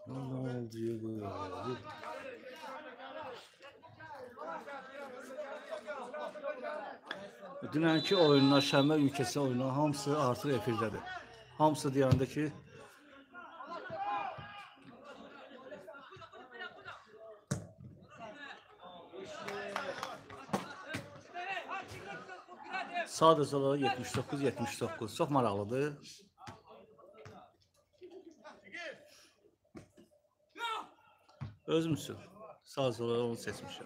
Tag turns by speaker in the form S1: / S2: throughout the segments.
S1: Ne oldu bu? Dünənki oyunlar, şənbə günü keçən oyunlar hamısı artıq efirdədir. Hamısı deyəndə ki, sadəcə olaraq 79-79. Çox maraqlıdır. Özümsün. Sadəcə olaraq onu seçmişəm.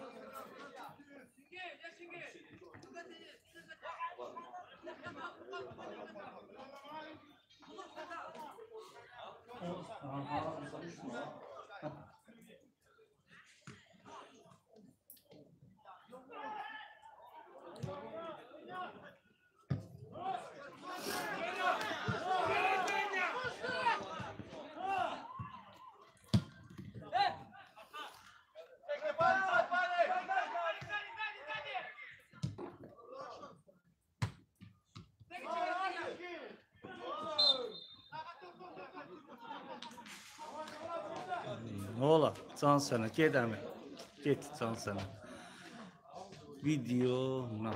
S1: Ne ola? Can sənə, get əmi. Get can sənə. Video, na.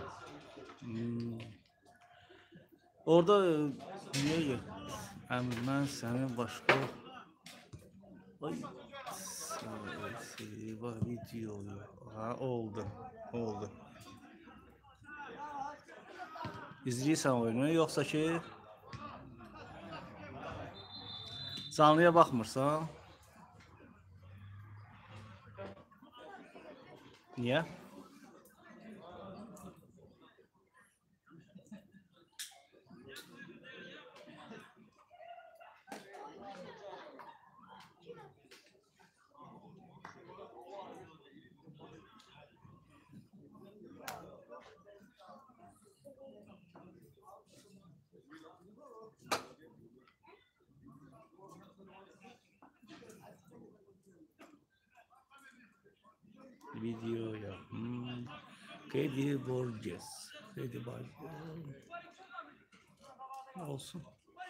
S1: Orada niyə əmi, mən sənin başqa... Ay, var video yok. Ha, oldu. İzləyirsən oyunu, yoxsa ki canlıya baxmırsan? Niyə? Video ya. Kedi Borges. Olsun.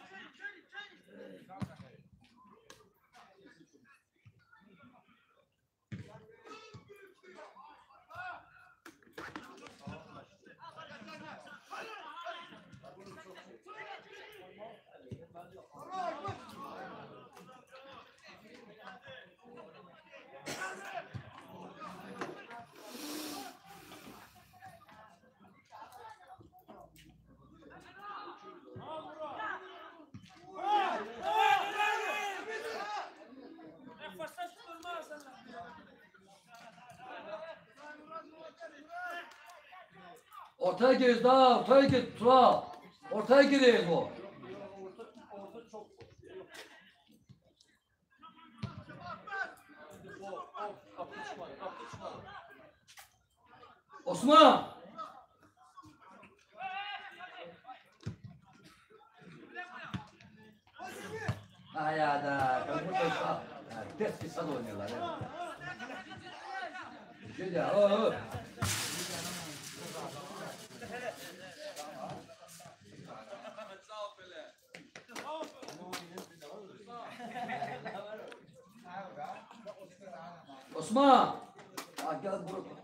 S2: Ortaya gir daha, ortaya gir Tural. Ortaya gireyim bu. Osman! Hayada, ters kısa da oynuyorlar. Şey ya, o. Osman! Gel buraya.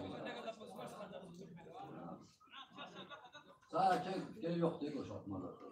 S2: Sakin, gel yok diye koşatmalar.